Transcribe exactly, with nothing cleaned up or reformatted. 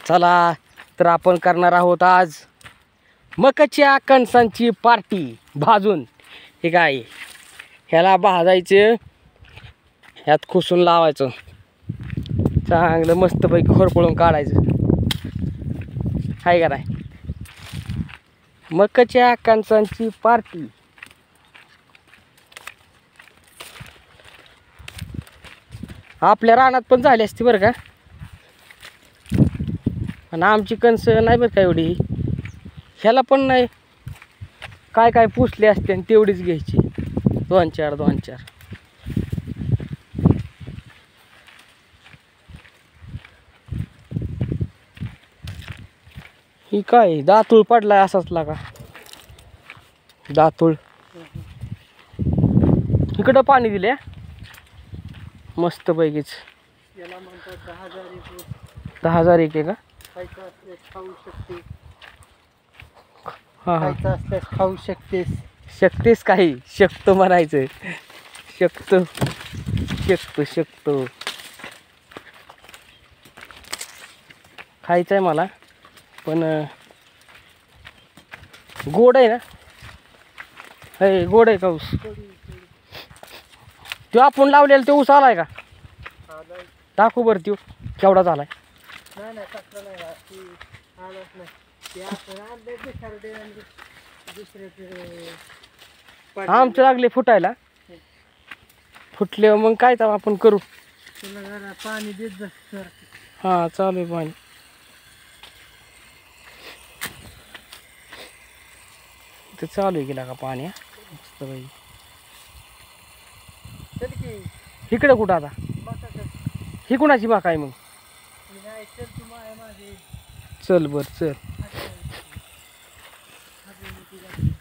चला तर आपण करणार आहोत आज मकाच्या कणसांची पार्टी भाजून. हे काय ह्याला भाजायचं, ह्यात खुसून लावायचं, चांगलं मस्तपैकी होरपळून काढायचं. हाय का नाही, मकाच्या कणसांची पार्टी. आपल्या रानात पण झाली असती बरं का, आणि आमची कणस नाही बरं का एवढी. ह्याला पण नाही, काय काय पुसले असते आणि तेवढीच घ्यायची, दोन चार दोन चार. ही काय दातूळ पडलाय असाच लागा, दातूळ. इकडं पाणी दिले मस्त पैकीच. दहा हजार एक आहे का? खाऊ शकते, हा हा, खायचं असल्यास खाऊ शकतेस. शकतेस काही, शकतो म्हणायचं, शकतो शकतो शकतो. खायचं आहे मला, पण गोड आहे ना. हे गोड आहे का ऊस? तो आपण लावलेला तो ऊस आलाय का? टाकू बरं त्यो केवढा झालाय. नाही नाही टाकलं नाही का ती आलंच नाही. ते आपण आणले दुसरे आणि दुसरे आमचं लागले फुटायला. फुटले मग काय तर आपण करू. तुला जरा पाणी देत जा सर. हां चालू आहे पाणी. ते चालू आहे गेला का पाणी. मस्त बाई. चल की इकडे कुठं आता? ही कुणाची बाक आहे मग? चल तू माझ्या माझे चल बर चल.